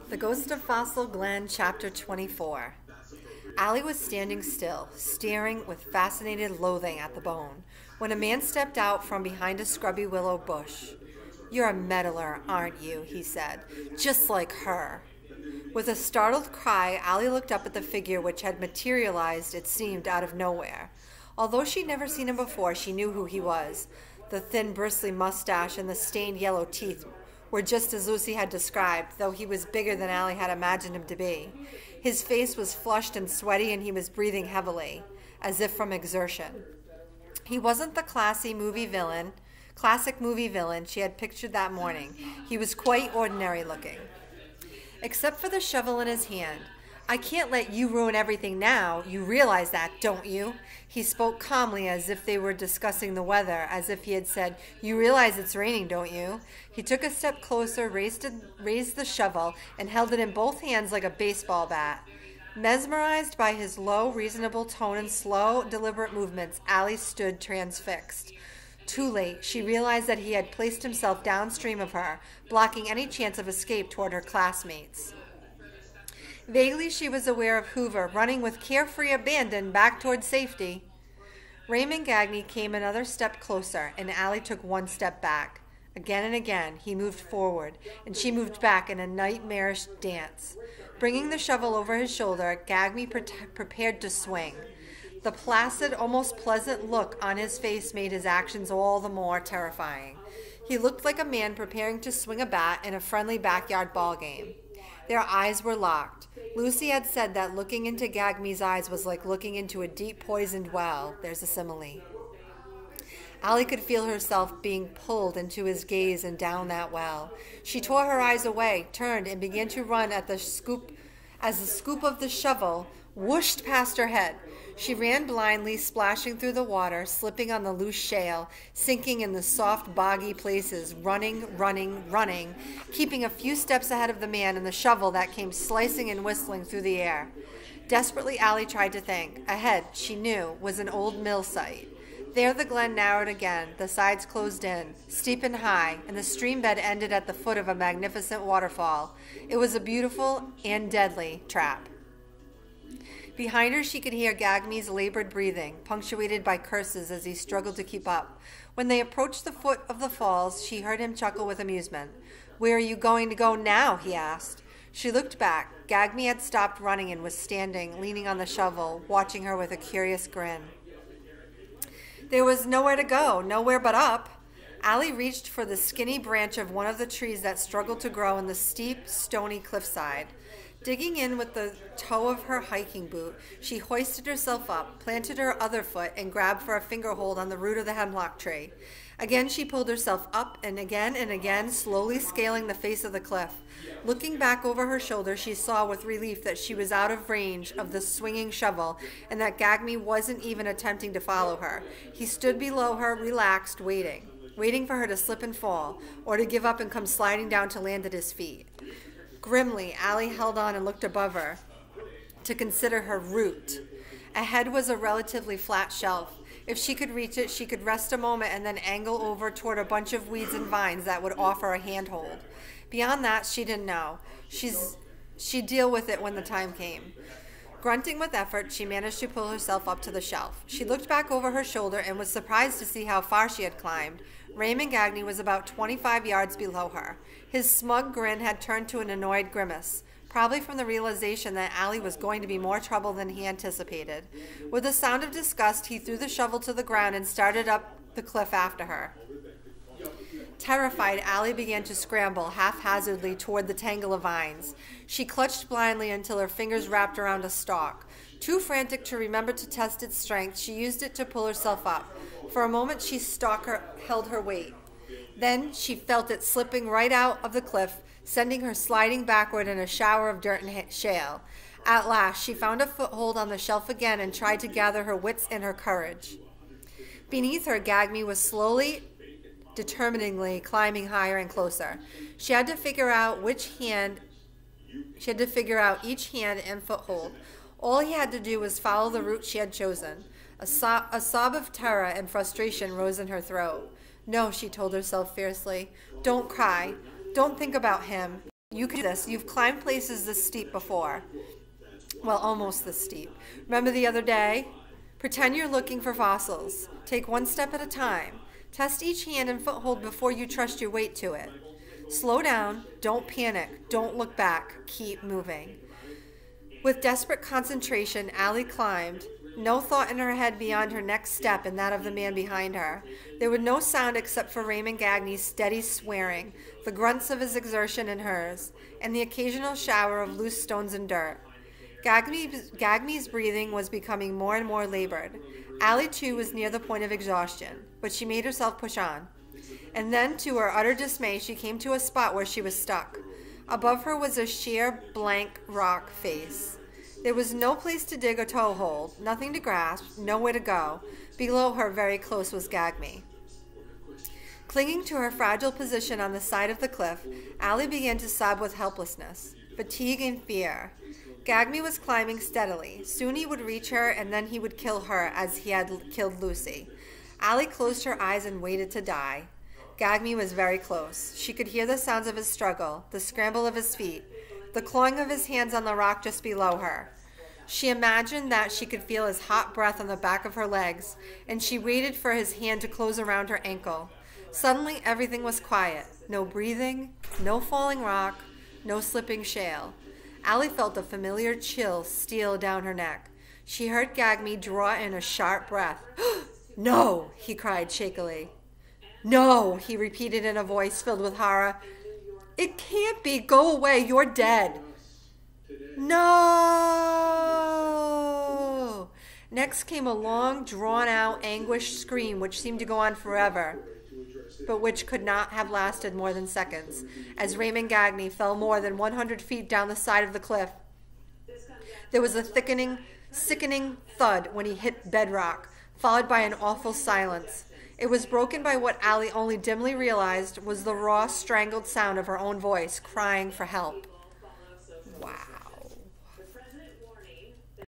The Ghost of Fossil Glen, Chapter 24. Allie was standing still, staring with fascinated loathing at the bone, when a man stepped out from behind a scrubby willow bush. "You're a meddler, aren't you?" he said. "Just like her." With a startled cry, Allie looked up at the figure which had materialized, it seemed, out of nowhere. Although she'd never seen him before, she knew who he was. The thin, bristly mustache and the stained yellow teeth were just as Lucy had described, though he was bigger than Allie had imagined him to be. His face was flushed and sweaty, and he was breathing heavily, as if from exertion. He wasn't the classic movie villain she had pictured that morning. He was quite ordinary looking. Except for the shovel in his hand. "I can't let you ruin everything now. You realize that, don't you?" He spoke calmly, as if they were discussing the weather, as if he had said, "You realize it's raining, don't you?" He took a step closer, raised the shovel, and held it in both hands like a baseball bat. Mesmerized by his low, reasonable tone and slow, deliberate movements, Allie stood transfixed. Too late, she realized that he had placed himself downstream of her, blocking any chance of escape toward her classmates. Vaguely, she was aware of Hoover running with carefree abandon back toward safety. Raymond Gagne came another step closer, and Allie took one step back. Again and again, he moved forward, and she moved back in a nightmarish dance. Bringing the shovel over his shoulder, Gagne prepared to swing. The placid, almost pleasant look on his face made his actions all the more terrifying. He looked like a man preparing to swing a bat in a friendly backyard ball game. Their eyes were locked. Lucy had said that looking into Gagme's eyes was like looking into a deep poisoned well. There's a simile. Allie could feel herself being pulled into his gaze and down that well. She tore her eyes away, turned, and began to run as the scoop of the shovel whooshed past her head. She ran blindly, splashing through the water, slipping on the loose shale, sinking in the soft, boggy places, running, keeping a few steps ahead of the man and the shovel that came slicing and whistling through the air. Desperately, Allie tried to think. Ahead, she knew, was an old mill site. There the glen narrowed again, the sides closed in, steep and high, and the stream bed ended at the foot of a magnificent waterfall. It was a beautiful and deadly trap. Behind her, she could hear Gagme's labored breathing, punctuated by curses as he struggled to keep up. When they approached the foot of the falls, she heard him chuckle with amusement. "Where are you going to go now?" he asked. She looked back. Gagne had stopped running and was standing, leaning on the shovel, watching her with a curious grin. There was nowhere to go, nowhere but up. Allie reached for the skinny branch of one of the trees that struggled to grow in the steep, stony cliffside. Digging in with the toe of her hiking boot, she hoisted herself up, planted her other foot, and grabbed for a fingerhold on the root of the hemlock tree. Again she pulled herself up, and again, slowly scaling the face of the cliff. Looking back over her shoulder, she saw with relief that she was out of range of the swinging shovel, and that Gagne wasn't even attempting to follow her. He stood below her, relaxed, waiting for her to slip and fall, or to give up and come sliding down to land at his feet. Grimly, Allie held on and looked above her to consider her route. Ahead was a relatively flat shelf. If she could reach it, she could rest a moment and then angle over toward a bunch of weeds and vines that would offer a handhold. Beyond that, she didn't know. She'd deal with it when the time came. Grunting with effort, she managed to pull herself up to the shelf. She looked back over her shoulder and was surprised to see how far she had climbed. Raymond Gagne was about 25 yards below her. His smug grin had turned to an annoyed grimace, probably from the realization that Allie was going to be more trouble than he anticipated. With a sound of disgust, he threw the shovel to the ground and started up the cliff after her. Terrified, Allie began to scramble haphazardly toward the tangle of vines. She clutched blindly until her fingers wrapped around a stalk. Too frantic to remember to test its strength, she used it to pull herself up. For a moment, held her weight. Then she felt it slipping right out of the cliff, sending her sliding backward in a shower of dirt and shale. At last, she found a foothold on the shelf again and tried to gather her wits and her courage. Beneath her, Gagne was slowly, determiningly climbing higher and closer. She had to figure out each hand and foothold. All he had to do was follow the route she had chosen. A sob of terror and frustration rose in her throat. "No," she told herself fiercely. "Don't cry. Don't think about him. You can do this. You've climbed places this steep before. Well, almost this steep. Remember the other day? Pretend you're looking for fossils. Take one step at a time. Test each hand and foothold before you trust your weight to it. Slow down. Don't panic. Don't look back. Keep moving. With desperate concentration, Allie climbed, no thought in her head beyond her next step and that of the man behind her. There was no sound except for Raymond Gagney's steady swearing, the grunts of his exertion and hers, and the occasional shower of loose stones and dirt. Gagney's breathing was becoming more and more labored. Allie, too, was near the point of exhaustion, but she made herself push on. And then, to her utter dismay, she came to a spot where she was stuck. Above her was a sheer, blank rock face. There was no place to dig a toehold, nothing to grasp, nowhere to go. Below her, very close, was Gagney. Clinging to her fragile position on the side of the cliff, Allie began to sob with helplessness, fatigue, and fear. Gagney was climbing steadily. Soon he would reach her, and then he would kill her as he had killed Lucy. Allie closed her eyes and waited to die. Gagney was very close. She could hear the sounds of his struggle, the scramble of his feet, the clawing of his hands on the rock just below her. She imagined that she could feel his hot breath on the back of her legs, and she waited for his hand to close around her ankle. Suddenly, everything was quiet. No breathing, no falling rock, no slipping shale. Allie felt a familiar chill steal down her neck. She heard Gagney draw in a sharp breath. "No!" he cried shakily. "No!" he repeated in a voice filled with horror. "It can't be. Go away. You're dead." "No!" Next came a long, drawn-out, anguished scream which seemed to go on forever, but which could not have lasted more than seconds, as Raymond Gagney fell more than 100 feet down the side of the cliff. There was a thickening, sickening thud when he hit bedrock, followed by an awful silence. It was broken by what Allie only dimly realized was the raw, strangled sound of her own voice crying for help. Wow.